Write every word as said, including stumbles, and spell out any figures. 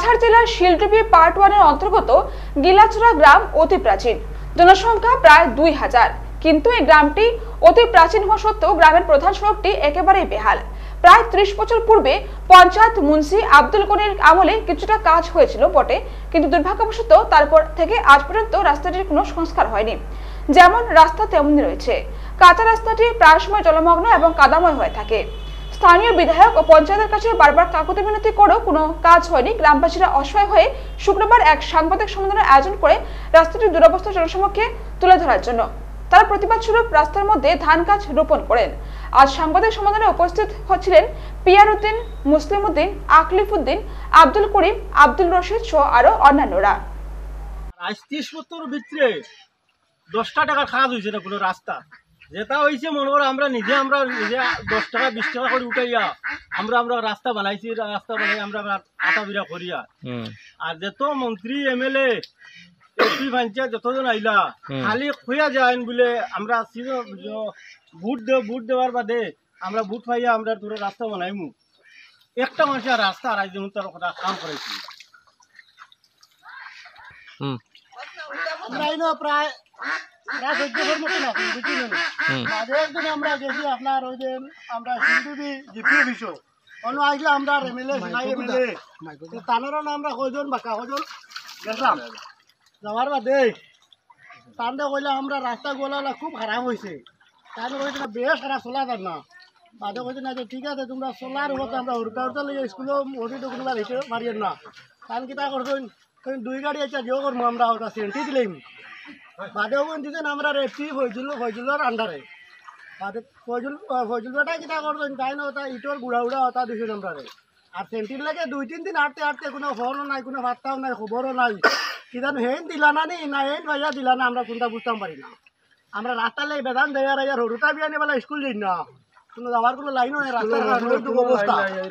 কাছাড় জেলার শিলডুবি পার্ট ওয়ানের অন্তর্গত গিলাচড়া গ্রাম অতি প্রাচীন, জনসংখ্যা প্রায় দুই হাজার। কিন্তু এই গ্রামটি অতি প্রাচীন হওয়া সত্ত্বেও গ্রামের প্রধান সড়কটি একেবারেই বেহাল। প্রায় ত্রিশ বছর পূর্বে পঞ্চায়েত মুন্সি আব্দুল গনির আমলে কিছুটা কাজ হয়েছিল বটে, কিন্তু দুর্ভাগ্যবশত তারপর থেকে আজ পর্যন্ত রাস্তাটির কোনো সংস্কার হয়নি। যেমন রাস্তা তেমনই রয়েছে, কাঁচা রাস্তাটি প্রায় সময় জলমগ্ন এবং কাদাময় হয়ে থাকে। স্থানীয় বিধায়ক ও পঞ্চায়েতের কাছে বারবার কাকুতি মিনতি করেও কোনো কাজ হয়নি। গ্রামবাসীরা অসহায় হয়ে শুক্রবার এক সাংবাদিক সম্মেলনের আয়োজন করে রাস্তাটির দুরবস্থা জনসমক্ষে তুলে ধরার জন্য তারা প্রতিবাদ স্বরূপ রাস্তার মধ্যে ধান গাছ রোপণ করেন। আজ সাংবাদিক সম্মেলনে উপস্থিত হচ্ছিলেন পিয়ার উদ্দিন, মুসলিম উদ্দিন, আকলিফ উদ্দিন, আব্দুল করিম, আব্দুল রশিদ সহ আরো অন্যান্যরা। আজ ত্রিশ বছর ভিতরে দশটা টাকা কাজ হয়েছে না কোনো রাস্তা, যেটা হয়েছে মনে করো আমরা নিজে আমরা নিজে দশ টাকা বিশ টাকা করে উঠাইয়া আমরা আমরা রাস্তা বানাইছি, রাস্তা বানাই আমরা আটা বিরা করিয়া। আর যত মন্ত্রী এম এল এমপি পঞ্চায়েত যতজন আইলা খালি খুঁয়া যায় বলে আমরা ভোট দেব, ভোট দেওয়ার বাদে আমরা ভোট পাইয়া আমরা তোর রাস্তা বানাইমু, একটা মানুষের রাস্তা আর যেমন তার কথা কাম করাইছি। আমরা প্রায় প্রায় চোদ্দ বছর মতন আছি, বুঝলি মাঝে একদিন আমরা গেছি আপনার ওই যে আমরা শিলডুবি জিপি অফিস অন্য আসলে আমরা এমএলএ নাই এমএলএ তানেরও না আমরা কয়জন বা কাগজন গেছিলাম। যাওয়ার বাদে তান্ডে কইলে আমরা রাস্তা গোলা খুব খারাপ হয়েছে, তাহলে কইছে বেশ খারাপ চলা যান না। বাদে কইছে না যে ঠিক আছে তোমরা চলার উপর আমরা উড়তা উড়তা লিয়ে স্কুলেও ওটিতে কোনোবার হেঁটে মারিয়েন না। কারণ কিতা করছেন দুই গাড়ি আছে যেও করবো আমরা ওটা সেন্টি দিলাম। বাদেও দিতেন আমরা রেপি ফজল ফজলের আন্ডারে। বাদে ফজল ফজল বেটা কিতা করছেন তাই না ওটা ইটোর গুড়া উড়া ওটা দিছেন আমরা। আর সেন্টির লাগে দুই তিন দিন হাঁটতে হাঁটতে কোনো ফোনও নাই, কোনো বার্তাও নাই, খবরও নাই। কিতা হেন দিলা না নি না হেন ভাইয়া দিলা না আমরা কোনটা বুঝতাম পারি না। আমরা রাস্তার লাগে বেদান দেয়ার হরুটা বিয়ানি বেলা স্কুল যাই না, কোনো যাওয়ার কোনো লাইনও নেই, রাস্তার অবস্থা।